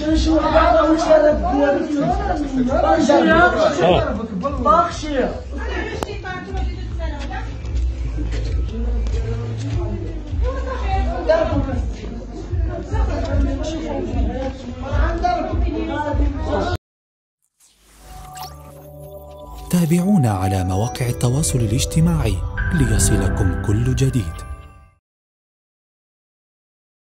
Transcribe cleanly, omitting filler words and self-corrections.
تابعونا على مواقع التواصل الاجتماعي ليصلكم كل جديد.